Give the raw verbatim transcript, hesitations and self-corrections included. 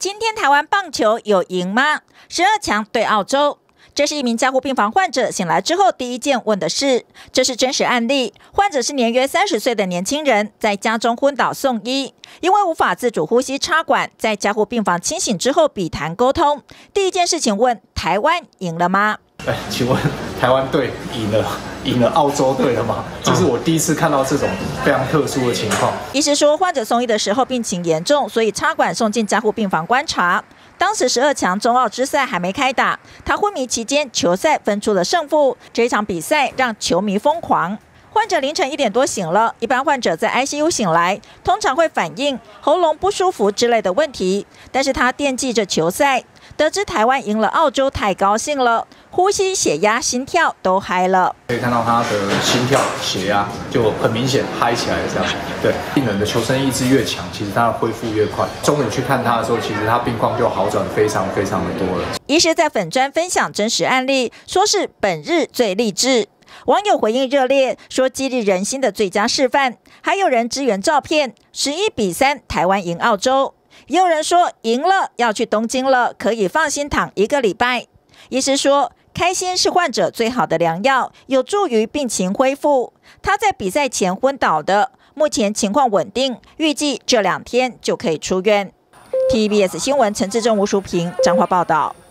今天台湾棒球有赢吗？十二强对澳洲。这是一名加护病房患者醒来之后第一件问的事。这是真实案例，患者是年约三十岁的年轻人，在家中昏倒送医，因为无法自主呼吸插管，在加护病房清醒之后笔谈沟通。第一件事情问：台湾赢了吗？ 哎，请问台湾队赢了，赢了澳洲队了吗？这是我第一次看到这种非常特殊的情况。 医师说，患者送医的时候病情严重，所以插管送进加护病房观察。当时十二强中澳之赛还没开打，他昏迷期间，球赛分出了胜负。这一场比赛让球迷疯狂。患者凌晨一点多醒了，一般患者在 I C U 醒来，通常会反映喉咙不舒服之类的问题，但是他惦记着球赛，得知台湾赢了澳洲，太高兴了，呼吸、血压、心跳都嗨了。 可以看到他的心跳、血压就很明显嗨起来了，这样。对，病人的求生意志越强，其实他的恢复越快。中午去看他的时候，其实他病况就好转非常非常的多了。 医师在粉专分享真实案例，说是本日最励志。网友回应热烈，说激励人心的最佳示范。还有人支援照片，十一比三，台湾赢澳洲。也有人说赢了，要去东京了，可以放心躺一个礼拜。医师说，开心是患者最好的良药，有助于病情恢复。他在比赛前昏倒的，目前情况稳定，预计这两天就可以出院。T V B S 新闻陈志正、吴淑平彰化报道。